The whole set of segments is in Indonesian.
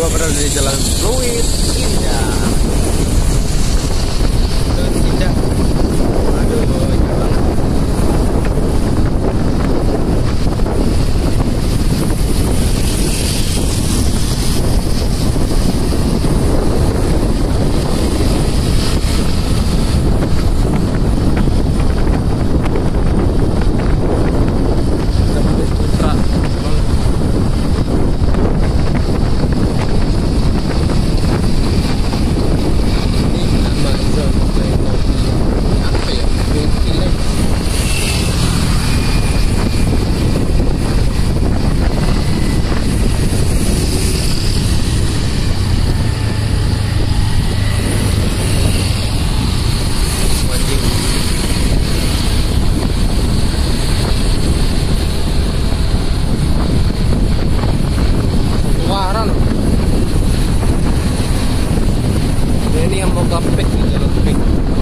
berada di Jalan Fluid Indah. Jalan Indah. Aduh, jalan. Ini yang mau gapek di jalan pik.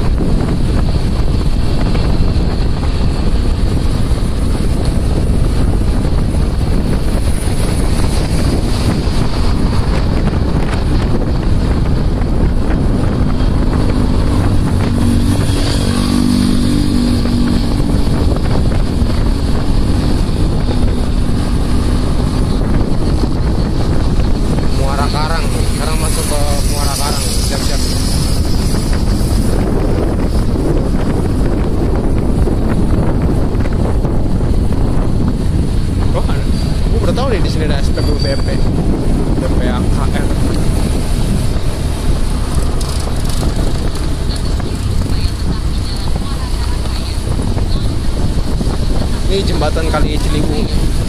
Muara Karang, sekarang masuk ke Muara Karang, siap-siap. Oh, aku baru tahu nih di sini ada SPBU BP, BPAKR. Ini jembatan Kali Ciliwung.